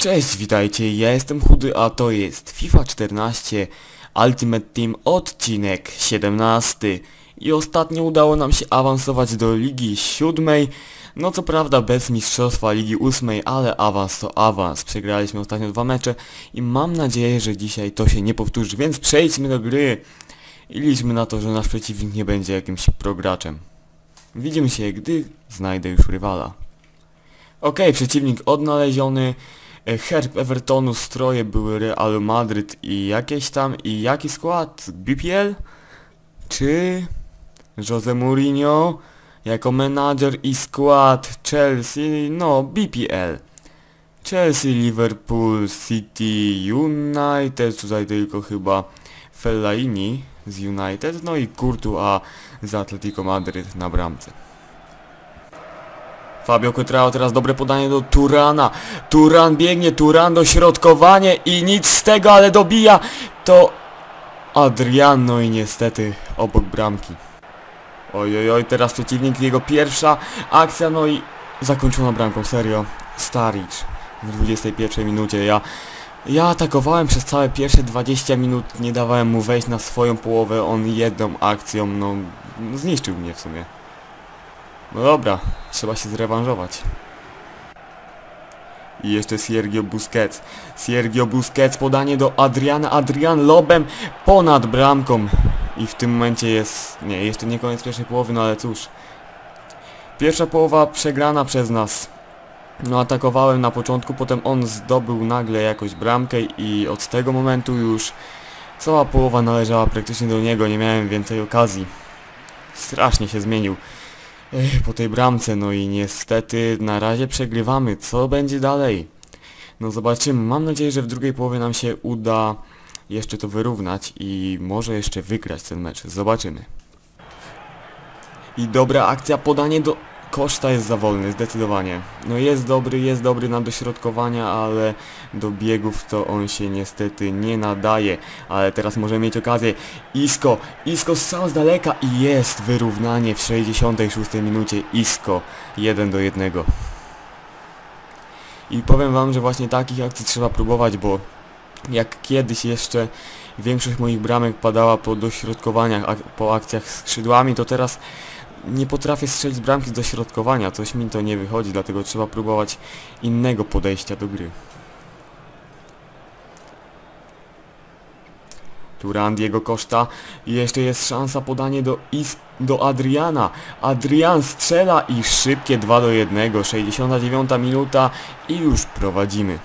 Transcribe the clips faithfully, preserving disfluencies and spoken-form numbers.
Cześć, witajcie, ja jestem Chudy, a to jest FIFA czternaście Ultimate Team odcinek siedemnasty. I ostatnio udało nam się awansować do Ligi siódmej. No co prawda bez mistrzostwa Ligi ósmej, ale awans to awans. Przegraliśmy ostatnio dwa mecze i mam nadzieję, że dzisiaj to się nie powtórzy, więc przejdźmy do gry. I liczmy na to, że nasz przeciwnik nie będzie jakimś prograczem. Widzimy się, gdy znajdę już rywala. Okej, okay, przeciwnik odnaleziony. Herb Evertonu, stroje były Realu Madryt i jakieś tam, i jaki skład? B P L? Czy Jose Mourinho jako menadżer i skład Chelsea? No, B P L. Chelsea, Liverpool, City, United, tutaj tylko chyba Fellaini z United, no i Courtois z Atletico Madryt na bramce. Fabio Quadrao, teraz dobre podanie do Turana. Turan biegnie, Turan dośrodkowanie i nic z tego, ale dobija to Adriano i niestety obok bramki. Oj, oj, oj, teraz przeciwnik, jego pierwsza akcja, no i zakończona bramką, serio. Staric w dwudziestej pierwszej minucie. Ja, ja atakowałem przez całe pierwsze dwadzieścia minut, nie dawałem mu wejść na swoją połowę, on jedną akcją, no, zniszczył mnie w sumie. No dobra, trzeba się zrewanżować. I jeszcze Sergio Busquets. Sergio Busquets, podanie do Adriana. Adrian lobem ponad bramką. I w tym momencie jest... Nie, jeszcze nie koniec pierwszej połowy, no ale cóż. Pierwsza połowa przegrana przez nas. No atakowałem na początku, potem on zdobył nagle jakoś bramkę i od tego momentu już cała połowa należała praktycznie do niego. Nie miałem więcej okazji. Strasznie się zmienił po tej bramce, no i niestety na razie przegrywamy. Co będzie dalej? No zobaczymy. Mam nadzieję, że w drugiej połowie nam się uda jeszcze to wyrównać i może jeszcze wygrać ten mecz. Zobaczymy. I dobra akcja, podanie do... Koszta jest za wolny, zdecydowanie. No jest dobry, jest dobry na dośrodkowania, ale do biegów to on się niestety nie nadaje. Ale teraz możemy mieć okazję. Isco, Isco strzał z daleka i jest wyrównanie w sześćdziesiątej szóstej minucie. Isco, jeden do jednego. I powiem wam, że właśnie takich akcji trzeba próbować, bo jak kiedyś jeszcze większość moich bramek padała po dośrodkowaniach, ak po akcjach skrzydłami, to teraz nie potrafię strzelić z bramki z dośrodkowania, coś mi to nie wychodzi, dlatego trzeba próbować innego podejścia do gry. Turan, Diego Costa i jeszcze jest szansa, podanie do Is do Adriana. Adrian strzela i szybkie dwa do jednego, sześćdziesiąta dziewiąta minuta i już prowadzimy.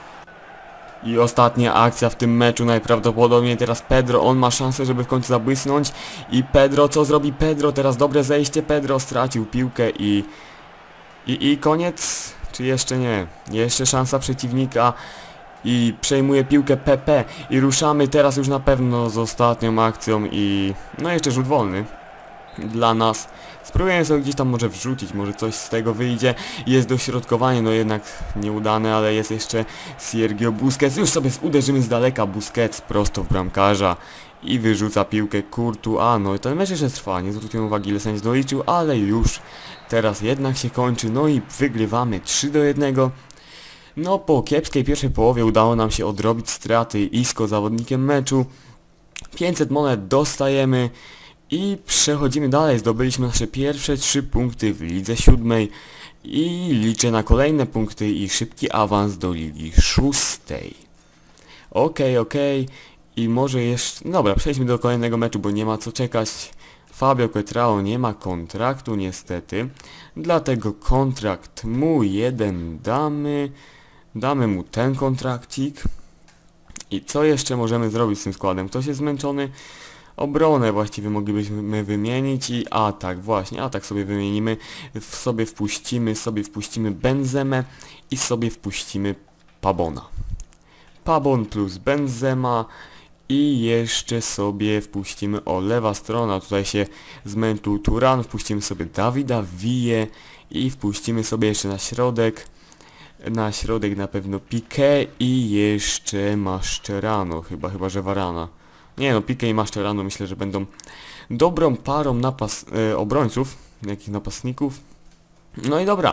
I ostatnia akcja w tym meczu, najprawdopodobniej teraz Pedro, on ma szansę, żeby w końcu zabłysnąć. I Pedro, co zrobi Pedro? Teraz dobre zejście, Pedro stracił piłkę i... I, i koniec? Czy jeszcze nie? Jeszcze szansa przeciwnika i przejmuje piłkę P P i ruszamy teraz już na pewno z ostatnią akcją i... No jeszcze rzut wolny dla nas. Spróbuję sobie gdzieś tam może wrzucić, może coś z tego wyjdzie. Jest dośrodkowanie, no jednak nieudane, ale jest jeszcze Sergio Busquets. Już sobie uderzymy z daleka, Busquets prosto w bramkarza i wyrzuca piłkę Courtois. No i ten mecz jeszcze trwa, nie zwróciłem uwagi, ile sędzia doliczył, ale już teraz jednak się kończy, no i wygrywamy trzy do jednego. No po kiepskiej pierwszej połowie udało nam się odrobić straty. Isco zawodnikiem meczu. pięćset monet dostajemy. I przechodzimy dalej, zdobyliśmy nasze pierwsze trzy punkty w lidze siódmej i liczę na kolejne punkty i szybki awans do ligi szóstej. Okej, okej, i może jeszcze... Dobra, przejdźmy do kolejnego meczu, bo nie ma co czekać. Fabio Quadrao nie ma kontraktu niestety, dlatego kontrakt mu jeden damy, damy mu ten kontrakcik. I co jeszcze możemy zrobić z tym składem? Ktoś jest zmęczony? Obronę właściwie moglibyśmy wymienić i atak, właśnie, atak sobie wymienimy, w sobie wpuścimy, sobie wpuścimy Benzemę i sobie wpuścimy Pabona. Pabon plus Benzema i jeszcze sobie wpuścimy, o lewa strona, tutaj się zmęczył Turan, wpuścimy sobie Davida Villa i wpuścimy sobie jeszcze na środek, na środek na pewno Piqué i jeszcze Mascherano, chyba, chyba że Varana. Nie no, Piqué i Mascherano myślę, że będą dobrą parą napas e, obrońców, jakich napastników. No i dobra,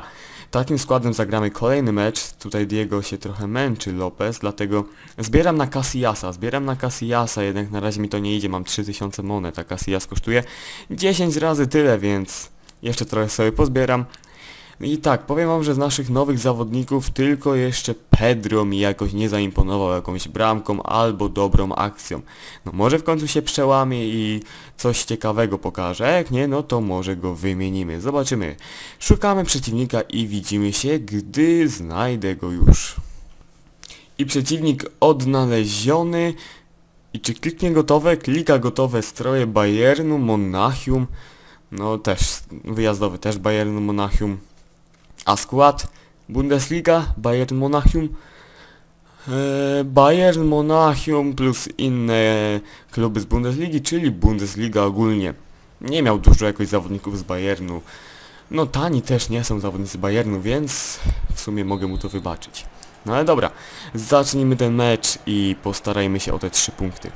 Takim składem zagramy kolejny mecz. Tutaj Diego się trochę męczy, Lopez, dlatego zbieram na Casillasa. Zbieram na Casillasa, jednak na razie mi to nie idzie. Mam trzy tysiące monet, a Casillas kosztuje dziesięć razy tyle, więc jeszcze trochę sobie pozbieram. I tak, powiem wam, że z naszych nowych zawodników tylko jeszcze Pedro mi jakoś nie zaimponował jakąś bramką albo dobrą akcją. No może w końcu się przełamie i coś ciekawego pokaże, a jak nie, no to może go wymienimy. Zobaczymy. Szukamy przeciwnika i widzimy się, gdy znajdę go już. I przeciwnik odnaleziony. I czy kliknie gotowe? Klika gotowe stroje Bayernu, Monachium. No też, wyjazdowy też Bayernu, Monachium. A skład Bundesliga, Bayern Monachium, e, Bayern Monachium plus inne kluby z Bundesligi, czyli Bundesliga ogólnie. Nie miał dużo jakoś zawodników z Bayernu. No tani też nie są zawodnicy Bayernu, więc w sumie mogę mu to wybaczyć. No ale dobra, zacznijmy ten mecz i postarajmy się o te trzy punkty.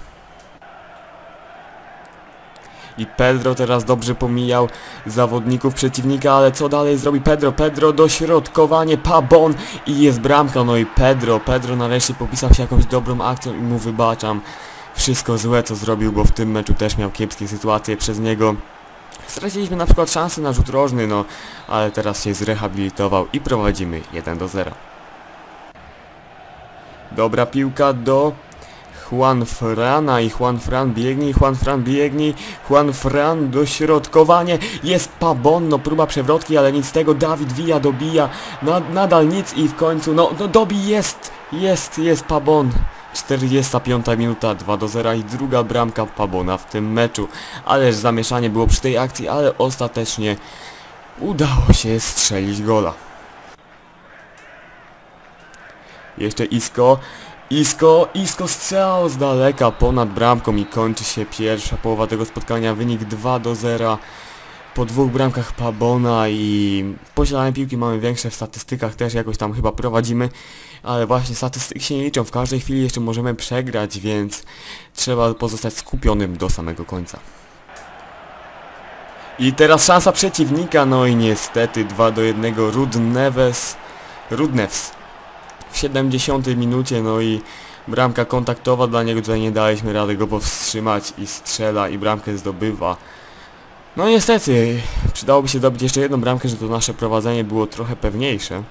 I Pedro teraz dobrze pomijał zawodników przeciwnika, ale co dalej zrobi Pedro? Pedro dośrodkowanie, Pabon i jest bramka. No i Pedro, Pedro nareszcie popisał się jakąś dobrą akcją i mu wybaczam wszystko złe co zrobił, bo w tym meczu też miał kiepskie sytuacje przez niego. Straciliśmy na przykład szansę na rzut rożny, no ale teraz się zrehabilitował i prowadzimy jeden do zera. Dobra piłka do Juan Frana i Juan Fran biegnie, Juan Fran biegnie, Juan Fran dośrodkowanie, jest Pabon, no próba przewrotki, ale nic z tego, David Villa dobija, nad, nadal nic i w końcu, no, no dobi jest, jest, jest Pabon. czterdziesta piąta minuta, dwa do zera i druga bramka Pabona w tym meczu, ależ zamieszanie było przy tej akcji, ale ostatecznie udało się strzelić gola. Jeszcze Isco. Isco, Isco strzał z daleka ponad bramką i kończy się pierwsza połowa tego spotkania. Wynik dwa do zera po dwóch bramkach Pabona i posiadanie piłki mamy większe w statystykach, też jakoś tam chyba prowadzimy, ale właśnie statystyki się nie liczą, w każdej chwili jeszcze możemy przegrać, więc trzeba pozostać skupionym do samego końca. I teraz szansa przeciwnika, no i niestety dwa do jednego Rudneves, Rudnevs. W siedemdziesiątej minucie, no i bramka kontaktowa dla niego, tutaj nie daliśmy rady go powstrzymać i strzela i bramkę zdobywa. No niestety, przydałoby się zdobyć jeszcze jedną bramkę, że to nasze prowadzenie było trochę pewniejsze.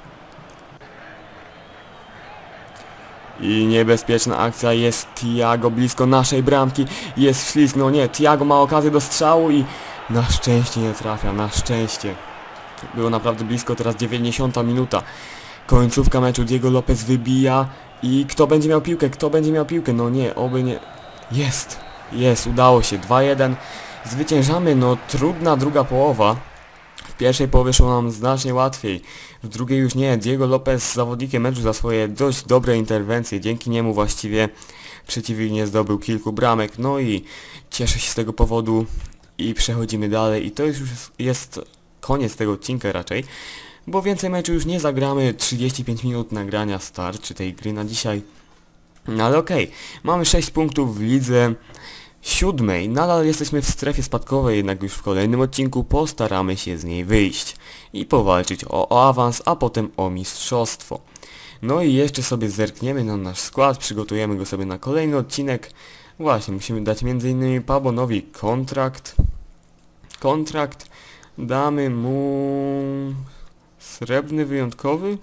I niebezpieczna akcja, jest Thiago blisko naszej bramki, jest ślizg, no nie, Thiago ma okazję do strzału i na szczęście nie trafia, na szczęście. Było naprawdę blisko, teraz dziewięćdziesiąta minuta. Końcówka meczu, Diego Lopez wybija i kto będzie miał piłkę, kto będzie miał piłkę, no nie, oby nie, jest, jest, udało się, dwa jeden, zwyciężamy, no trudna druga połowa, w pierwszej połowie szło nam znacznie łatwiej, w drugiej już nie, Diego Lopez zawodnikiem meczu za swoje dość dobre interwencje, dzięki niemu właściwie przeciwnik nie zdobył kilku bramek, no i cieszę się z tego powodu i przechodzimy dalej i to już jest koniec tego odcinka raczej. Bo więcej meczu już nie zagramy, trzydzieści pięć minut nagrania starczy tej gry na dzisiaj. No ale okej, okay. Mamy sześć punktów w lidze siódmej, nadal jesteśmy w strefie spadkowej, jednak już w kolejnym odcinku postaramy się z niej wyjść i powalczyć o, o awans, a potem o mistrzostwo. No i jeszcze sobie zerkniemy na nasz skład, przygotujemy go sobie na kolejny odcinek. Właśnie, musimy dać między innymi Pabonowi kontrakt. Kontrakt, damy mu... Srebrny wyjątkowy?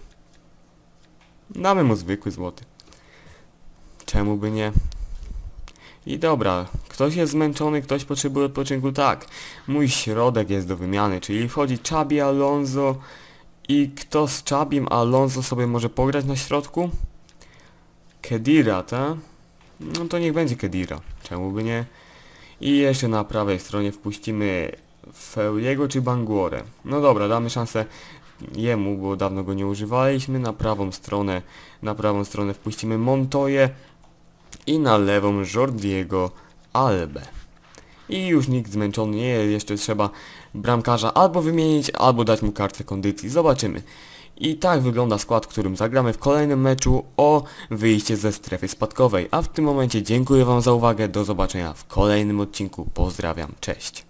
Damy mu zwykły złoty. Czemu by nie? I dobra, ktoś jest zmęczony, ktoś potrzebuje odpoczynku, tak. Mój środek jest do wymiany, czyli wchodzi Xabi Alonso i kto z Xabim Alonso sobie może pograć na środku? Khedira, ta? No to niech będzie Khedira, czemu by nie? I jeszcze na prawej stronie wpuścimy Feuliego czy Banguorę. No dobra, damy szansę jemu, bo dawno go nie używaliśmy. Na prawą stronę, na prawą stronę wpuścimy Montoya i na lewą Jordiego Albę. I już nikt zmęczony nie jest, jeszcze trzeba bramkarza albo wymienić, albo dać mu kartę kondycji. Zobaczymy. I tak wygląda skład, którym zagramy w kolejnym meczu o wyjście ze strefy spadkowej. A w tym momencie dziękuję wam za uwagę, do zobaczenia w kolejnym odcinku. Pozdrawiam, cześć.